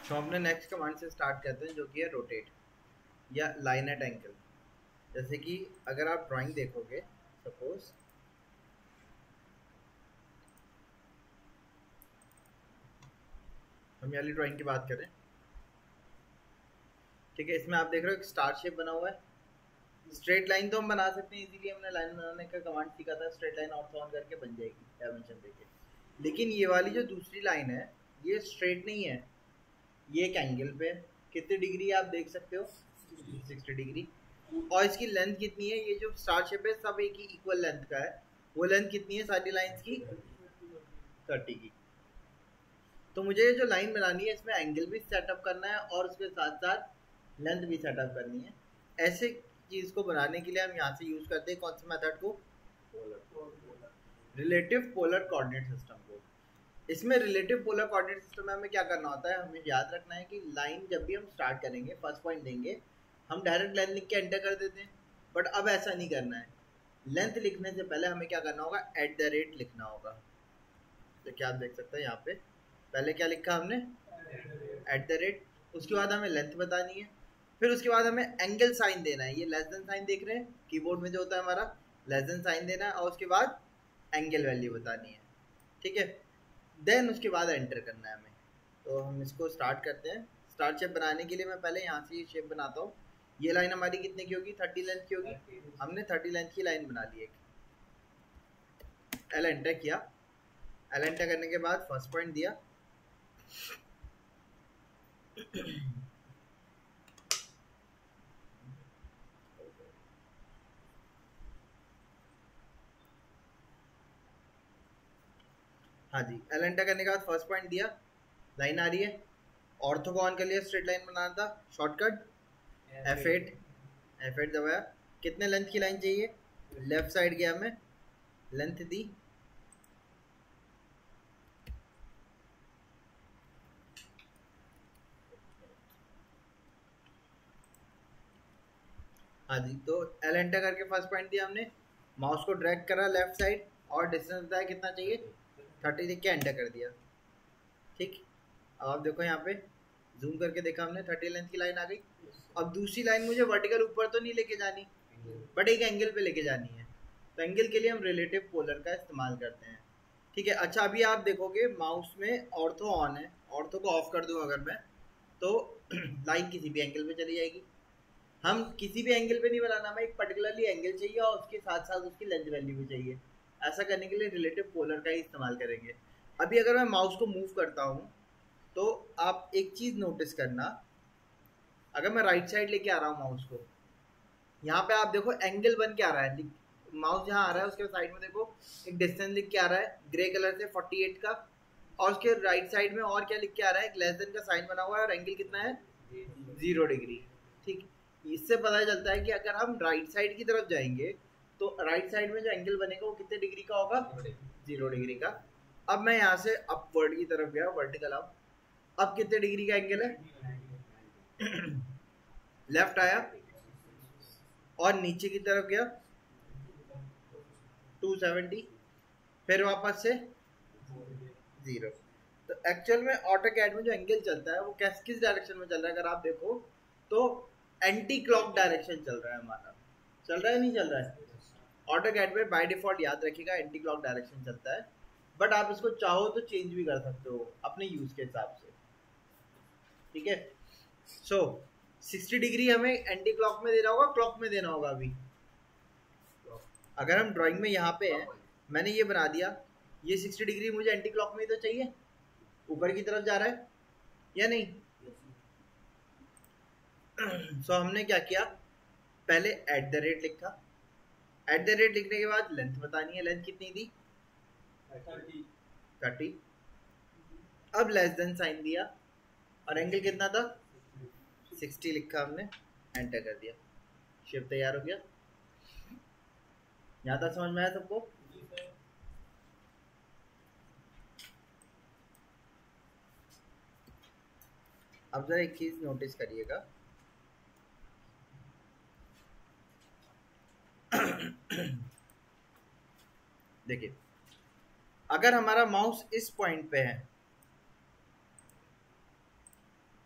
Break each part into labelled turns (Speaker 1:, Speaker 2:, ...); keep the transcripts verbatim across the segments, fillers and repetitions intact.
Speaker 1: तो अपने next command से स्टार्ट करते हैं जो कि है रोटेट या लाइन एट एंगल। जैसे कि अगर आप ड्राइंग देखोगे, सपोज हम ये वाली ड्राइंग की बात करें, ठीक है, इसमें आप देख रहे हो एक स्टार शेप बना हुआ है। स्ट्रेट लाइन तो हम बना सकते हैं इजीली, हमने लाइन बनाने का कमांड सीखा था, स्ट्रेट लाइन ऑर्थो ऑन करके बन जाएगी डायमेंशन देके। लेकिन ये वाली जो दूसरी लाइन है ये स्ट्रेट नहीं है, ये एक एंगल पे है। कितने डिग्री आप देख सकते हो, सिक्सटी डिग्री। और इसकी लेंथ कितनी है, ये जो स्टार शेप है सब एक ही इक्वल लेंथ का है। वो लेंथ कितनी है सारी लाइंस की, थर्टी की। तो मुझे जो लाइन बनानी है इसमें एंगल भी सेटअप करना है और उसके साथ साथ लेंथ भी सेटअप करनी है। ऐसे चीज को बनाने के लिए हम यहाँ से यूज करते हैं कौन से मेथड को, रिलेटिव पोलर कोऑर्डिनेट सिस्टम को। इसमें रिलेटिव पोलर कोऑर्डिनेट सिस्टम में हमें क्या करना होता है, हमें याद रखना है कि लाइन जब भी हम स्टार्ट करेंगे, फर्स्ट पॉइंट देंगे, हम डायरेक्ट लेंथ लिख के एंटर कर देते हैं। बट अब ऐसा नहीं करना है, लेंथ लिखने से पहले हमें क्या करना होगा, एट द रेट लिखना होगा। तो क्या आप देख सकते हैं यहाँ पे पहले क्या लिखा हमने, एट द रेट। उसके बाद हमें लेंथ बतानी है, फिर उसके बाद हमें एंगल साइन देना है। ये लेस देन साइन देख रहे हैं कीबोर्ड में जो होता है हमारा, लेस देन साइन देना है और उसके बाद एंगल वैल्यू बतानी है, ठीक है। देन उसके बाद एंटर करना है हमें। तो हम इसको स्टार्ट करते हैं। स्टार शेप बनाने के लिए मैं पहले यहाँ से ये शेप बनाता हूँ। ये लाइन हमारी कितने की होगी, थर्टी लेंथ की होगी। हमने थर्टी लेंथ की लाइन बना ली एक। एल एंटर किया, एल एंटर करने के बाद फर्स्ट पॉइंट दिया, हाँ जी, एल एंटर करने के बाद फर्स्ट पॉइंट दिया, लाइन आ रही है। ऑर्थो को ऑन कर लिया, स्ट्रेट लाइन बनाना था, shortcut F eight, F eight दबाया। कितने लेंथ की लाइन चाहिए, लेफ्ट साइड गया, हमें लेंथ दी, हाँ जी। तो एल एंटर करके फर्स्ट पॉइंट दिया हमने, माउस को ड्रैग करा लेफ्ट साइड और डिस्टेंस बताया कितना चाहिए, थर्टी लिख के एंटर कर दिया, ठीक। अब आप देखो यहाँ पे जूम करके देखा हमने, थर्टी लेंथ की लाइन आ गई। अब दूसरी लाइन मुझे वर्टिकल ऊपर तो नहीं लेके जानी, बट एक एंगल पे लेके जानी है। तो एंगल के लिए हम रिलेटिव पोलर का इस्तेमाल करते हैं, ठीक है। अच्छा, अभी आप देखोगे माउस में ऑर्थो ऑन है, ऑर्थो को ऑफ कर दूं अगर मैं, तो लाइन किसी भी एंगल पे चली जाएगी। हम किसी भी एंगल पे नहीं बनाना, हमें एक पर्टिकुलरली एंगल चाहिए और उसके साथ साथ उसकी लेंथ वैल्यू भी चाहिए। ऐसा करने के लिए रिलेटिव पोलर का ही इस्तेमाल करेंगे। अभी अगर मैं माउस को मूव करता हूँ तो आप एक चीज़ नोटिस करना, अगर मैं राइट साइड लेके आ रहा हूँ माउस को, यहाँ पे आप देखो एंगल बन के आ रहा है, माउस जहाँ आ रहा है उसके साइड में देखो एक डिस्टेंस लिख के आ रहा है ग्रे कलर से फोर्टी एट का, और उसके राइट साइड में और क्या लिख के आ रहा है, एक लेस देन का साइन बना हुआ है और एंगल कितना है, जीरो डिग्री, ठीक। इससे पता चलता है कि अगर हम राइट साइड की तरफ जाएंगे तो राइट साइड में जो एंगल बनेगा वो कितने डिग्री का होगा, जीरो डिग्री का। अब मैं यहाँ से अपवर्ड की तरफ गया, वर्टिकल अप, अब कितने डिग्री का एंगल है, लेफ्ट आया और नीचे की तरफ गया टू सेवेंटी, फिर वापस से जीरो। तो एक्चुअल में ऑटोकैड में जो एंगल चलता है वो कैस किस डायरेक्शन में चल रहा है, अगर आप देखो तो एंटी क्लॉक डायरेक्शन चल रहा है हमारा, चल रहा है नहीं चल रहा है। ऑटोकैड में बाय डिफॉल्ट याद रखिएगा एंटी क्लॉक डायरेक्शन चलता है, बट आप इसको चाहो तो चेंज भी कर सकते हो अपने यूज के हिसाब से, ठीक है। सो सिक्सटी डिग्री हमें एंटी क्लॉक में देना होगा, क्लॉक में देना होगा। अभी अगर हम ड्राइंग में यहाँ पे हैं, मैंने ये बना दिया, ये सिक्सटी डिग्री मुझे एंटी क्लॉक में ही तो चाहिए, ऊपर की तरफ जा रहा है या नहीं। सो so, हमने क्या किया, पहले एट द रेट लिखा, एट द रेट लिखने के बाद लेंथ बतानी है, लेंथ कितनी दी, थर्टी। अब लेस देन साइन दिया और एंगल कितना था, सिक्सटी लिखा हमने, एंटर कर दिया, शेप तैयार हो गया। यहाँ तक समझ में आया सबको। अब जरा एक चीज नोटिस करिएगा, देखिए अगर हमारा माउस इस पॉइंट पे है,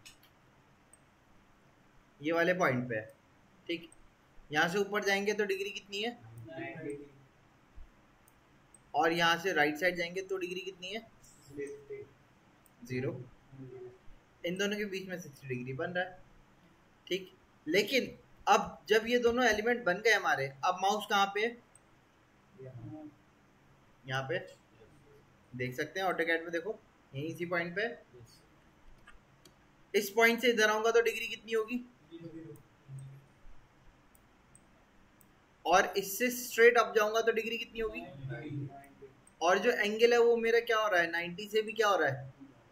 Speaker 1: ये वाले पॉइंट पे है, ठीक। यहाँ से ऊपर जाएंगे तो डिग्री कितनी है, और यहाँ से राइट साइड जाएंगे तो डिग्री कितनी है, जीरो। इन दोनों के बीच में सिक्सटी डिग्री बन रहा है, ठीक। लेकिन अब जब ये दोनों एलिमेंट बन गए हमारे, अब माउस कहाँ पे, यहाँ पे देख सकते हैं ऑटोकैड में, देखो यही इसी पॉइंट पे। इस पॉइंट से इधर आऊंगा तो डिग्री कितनी होगी, और इससे स्ट्रेट अप जाऊंगा तो डिग्री कितनी होगी, और जो एंगल है वो मेरा क्या हो रहा है, नाइन्टी से भी क्या हो रहा है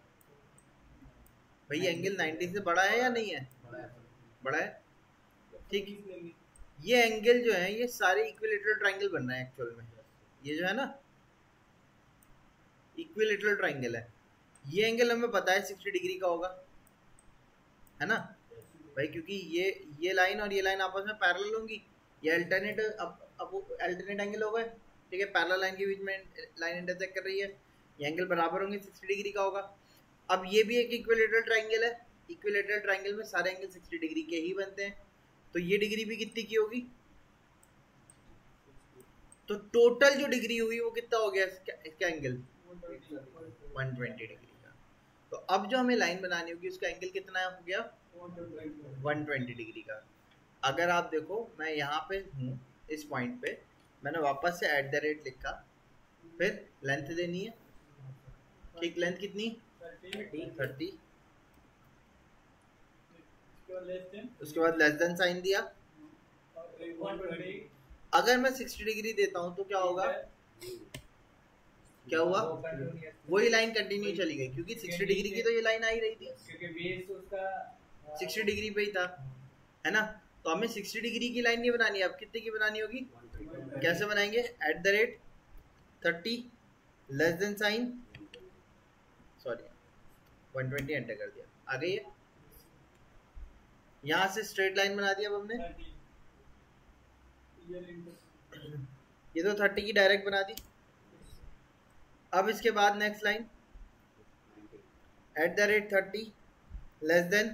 Speaker 1: भाई, एंगल नाइन्टी से बड़ा है या नहीं है, बड़ा है, ठीक। ये एंगल जो है ये सारे इक्विलेटरल ट्रायंगल बन रहे हैं एक्चुअल में, ये जो है ना इक्विलेटरल ट्रायंगल है। ये एंगल हमें पता है सिक्सटी डिग्री का होगा, है ना भाई, क्योंकि ये ये लाइन और ये लाइन आपस में पैरेलल होंगी, ये अल्टरनेट अब अब अल्टरनेट एंगल हो गए, ठीक है। पैरेलल लाइन के बीच में लाइन इंटरसेक्ट कर रही है, ये एंगल बराबर होंगे, सिक्सटी डिग्री का होगा। अब ये भी एक इक्विलेटरल ट्रायंगल है, इक्विलेटरल ट्रायंगल में सारे एंगल सिक्सटी डिग्री के ही बनते हैं, तो ये डिग्री भी कितनी की होगी, तो टोटल जो डिग्री हुई वो कितना हो गया इसका, इसका एंगल वन ट्वेंटी डिग्री का। तो अब जो हमें लाइन बनानी होगी उसका एंगल कितना हो गया, वन ट्वेंटी डिग्री का। अगर आप देखो मैं यहाँ पे हूँ इस पॉइंट पे, मैंने वापस से एट द रेट लिखा, फिर लेंथ देनी है, ठीक। लेंथ कितनी, थर्टी, उसके बाद लेस देन साइन दिया। अगर मैं सिक्सटी डिग्री देता हूँ तो क्या होगा, क्या हुआ, वही लाइन कंटिन्यू चली गई, क्योंकि सिक्सटी डिग्री की तो ये लाइन आ ही रही थी, सिक्सटी डिग्री पे ही था, है ना। तो हमें सिक्सटी डिग्री की लाइन नहीं बनानी है, अब कितने की बनानी होगी, कैसे बनाएंगे, at the rate thirty less than sign, sorry one twenty enter कर दिया, आ गई है। यहाँ से स्ट्रेट लाइन बना दिया अब हमने, ये तो थर्टी की डायरेक्ट बना दी। अब इसके बाद next line at the rate thirty less than,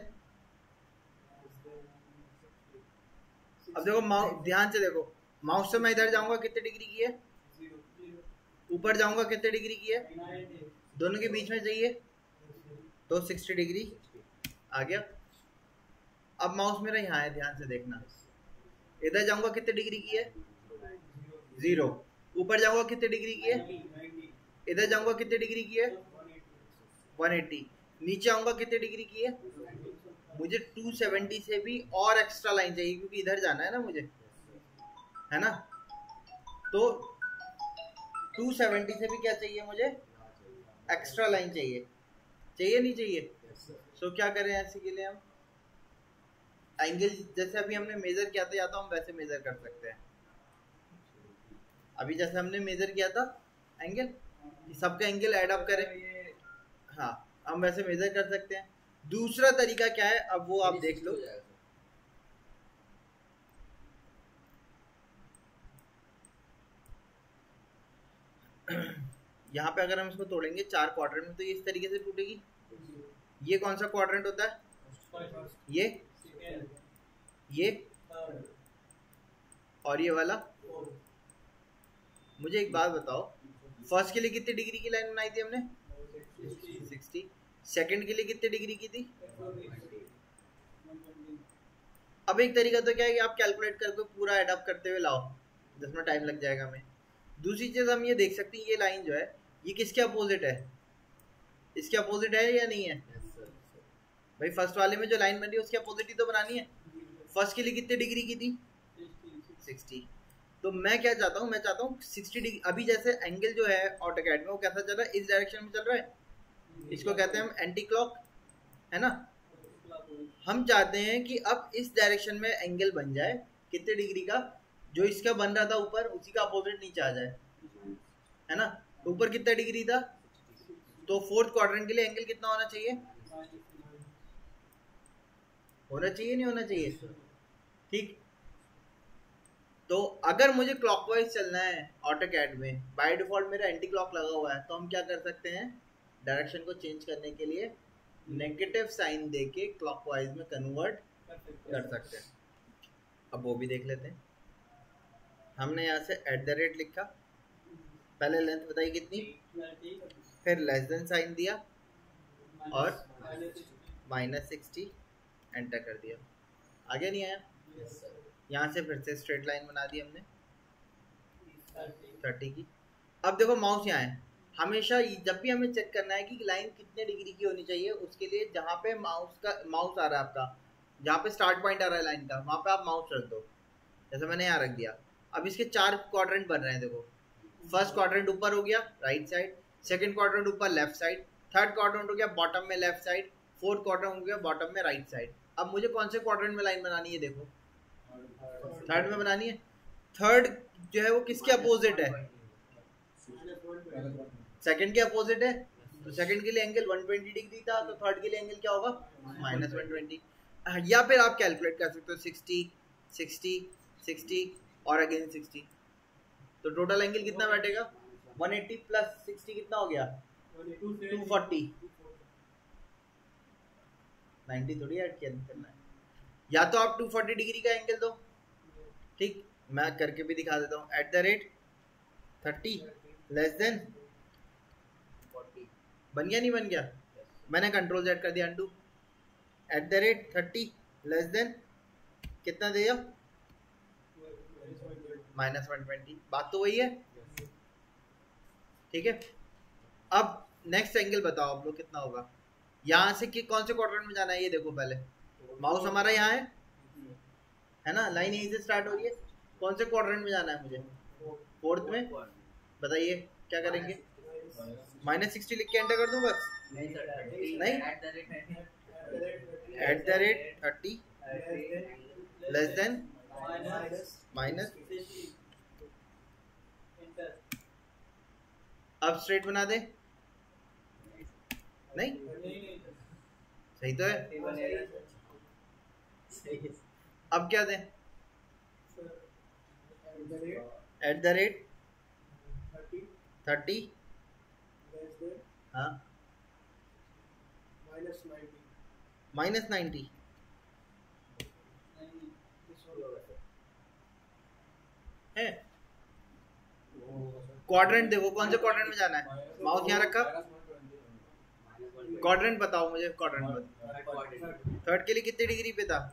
Speaker 1: अब देखो माउस ध्यान से देखो, माउस से मैं इधर जाऊंगा कितने डिग्री की है, ऊपर जाऊंगा कितने डिग्री की है, दोनों के बीच में चाहिए तो सिक्सटी डिग्री आ गया। अब माउस मेरा यहाँ है, ध्यान से देखना, इधर जाऊंगा कितने डिग्री की है, जीरो। ऊपर जाऊंगा कितने डिग्री की है, इधर जाऊंगा कितने डिग्री की है, वन एटी। नीचे आऊंगा कितने डिग्री की है, मुझे टू सेवेंटी से भी और एक्स्ट्रा लाइन चाहिए, क्योंकि इधर जाना है ना मुझे, है ना। तो टू सेवेंटी से भी क्या चाहिए मुझे, एक्स्ट्रा लाइन चाहिए, चाहिए नहीं चाहिए। सो so, क्या करें ऐसे के लिए, हम एंगल जैसे अभी हमने मेजर किया था, या तो हम वैसे मेजर कर सकते हैं, अभी जैसे हमने मेजर किया था एंगल, सबका एंगल ऐड अप करें, हाँ हम वैसे मेजर कर सकते हैं। दूसरा तरीका क्या है, अब वो आप देख लो, यहाँ पे अगर हम इसको तोड़ेंगे चार क्वाड्रेंट में तो ये इस तरीके से टूटेगी। ये कौन सा क्वाड्रेंट होता है, ये ये और ये वाला। मुझे एक बात बताओ, फर्स्ट के लिए कितनी डिग्री की लाइन बनाई थी हमने, सिक्सटी। सेकंड के लिए कितनी डिग्री की थी, अब एक तरीका तो क्या है कि आप कैलकुलेट करके पूरा एड अप करते हुए लाओ, जिसमें टाइम लग जाएगा हमें। दूसरी चीज हम ये देख सकते हैं, ये लाइन जो है ये किसके अपोजिट है, इसके अपोजिट है या नहीं है भाई। फर्स्ट वाले में जो लाइन बन रही है उसके अपोजिट ही तो बनानी है। फर्स्ट के लिए कितने डिग्री की थी, सिक्सटी। तो मैं क्या चाहता हूँ, मैं चाहता हूँ सिक्सटी डिग्री। अभी जैसे एंगल जो है ऑटोकैड में वो कैसा चल रहा है, इस डायरेक्शन में चल रहा है, इसको कहते हैं हम एंटी क्लॉक, है ना। हम चाहते हैं कि अब इस डायरेक्शन में एंगल बन जाए कितने डिग्री का, जो इसका बन रहा था ऊपर उसी का अपोजिट नीचे आ जाए, है ना। ऊपर कितना डिग्री था, तो फोर्थ क्वाड्रेंट के लिए एंगल कितना होना चाहिए, होना चाहिए नहीं होना चाहिए, ठीक। तो अगर मुझे क्लॉकवाइज चलना है ऑटोकैड में, बाय डिफॉल्ट मेरा एंटी क्लॉक लगा हुआ है, तो हम क्या कर सकते हैं, डायरेक्शन को चेंज करने के लिए नेगेटिव साइन देके क्लॉकवाइज में कन्वर्ट कर सकते हैं। अब वो भी देख लेते हैं। हमने यहाँ से एट द रेट लिखा, पहले लेंथ बताई कितनी, फिर लेस देन साइन दिया और माइनस सिक्सटी एंटर कर दिया। आगे नहीं आया। यहाँ से फिर से स्ट्रेट लाइन बना दी हमने थर्टी की। अब देखो माउस यहाँ है, हमेशा जब भी हमें चेक करना है कि लाइन कितने डिग्री की होनी चाहिए, उसके लिए जहाँ पे माउस का माउस आ रहा है आपका, जहाँ पे स्टार्ट पॉइंट आ रहा है लाइन का, वहाँ पे आप माउस रख दो। जैसे मैंने यहाँ रख दिया। अब इसके चार क्वाड्रेंट बन रहे हैं। देखो फर्स्ट क्वाड्रेंट ऊपर हो गया राइट साइड, सेकंड क्वाड्रेंट ऊपर लेफ्ट साइड, थर्ड क्वाड्रेंट हो गया बॉटम में लेफ्ट साइड, फोर्थ क्वाड्रेंट हो गया बॉटम में राइट साइड। अब मुझे कौन से क्वाड्रेंट में लाइन बनानी है? देखो थर्ड में बनानी है। थर्ड जो है वो किसके अपोजिट है? सेकंड के अपोजिट है, तो सेकंड के लिए एंगल वन ट्वेंटी डिग्री था, तो थर्ड के लिए एंगल क्या होगा? Minus one twenty. या फिर आप कैलकुलेट कर सकते हो सिक्सटी सिक्सटी सिक्सटी और अगेन सिक्सटी, तो टोटल एंगल कितना बैठेगा? वन एटी प्लस सिक्सटी कितना हो गया? Two forty. नाइंटी थोड़ी ऐड करना है। या तो आप टू फोर्टी डिग्री का एंगल दो, ठीक, मैं करके भी दिखा देता हूँ। At the rate thirty less than forty, बन गया नहीं बन गया? मैंने कंट्रोल जेड कर दिया undo. At the rate thirty less than कितना दिया? Minus one twenty. बात तो वही है, ठीक है। अब नेक्स्ट एंगल बताओ आप लोग कितना होगा? यहाँ से कि कौन से क्वाड्रेंट में जाना है ये देखो। पहले माउस हमारा यहाँ है, है ना, लाइन यहीं से स्टार्ट हो रही है। कौन से क्वाड्रेंट में जाना है मुझे? फोर्थ में। बताइए क्या करेंगे? माइनस सिक्सटी लिख के एंटर कर दूं बस? नहीं, at the rate thirty less than minus. अब स्ट्रेट बना दे। नहीं सही तो है। अब क्या दें? एट द रेट थर्टी, हाँ, माइनस नाइन्टी है। क्वाड्रेंट देखो कौन से क्वाड्रेंट में जाना है? माउस यहाँ रखा, क्वाड्रेंट बताओ मुझे। क्वाड्रेंट बताओ। थर्ड के लिए कितनी डिग्री पे था?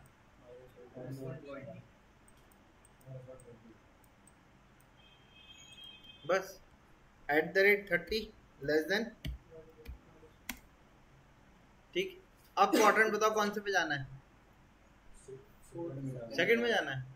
Speaker 1: बस at the rate thirty less than, ठीक। अब क्वाड्रेंट बताओ कौन से पे जाना है? सेकंड में जाना है।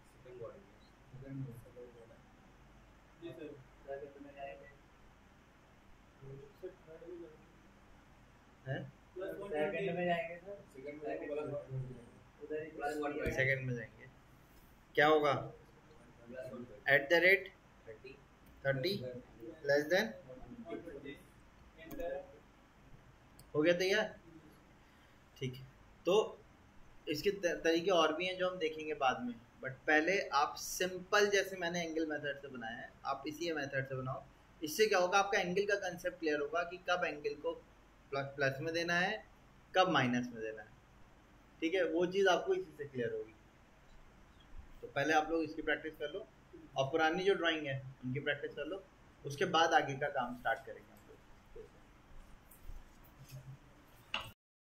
Speaker 1: सेकंड में जाएंगे। क्या होगा? At the rate thirty less than, हो गया तैयार, ठीक है। तो इसके तरीके और भी हैं जो हम देखेंगे बाद में, बट पहले आप सिंपल जैसे मैंने एंगल मेथड से बनाया है, आप इसी मेथड से बनाओ। इससे क्या होगा? आपका एंगल का कंसेप्ट क्लियर होगा कि कब एंगल को प्लस प्लस में देना है, कब माइनस में देना है, ठीक है। वो चीज़ आपको इसी से क्लियर होगी। तो पहले आप लोग इसकी प्रैक्टिस कर लो और पुरानी जो ड्राइंग है उनकी प्रैक्टिस कर लो, उसके बाद आगे का काम स्टार्ट करेंगे।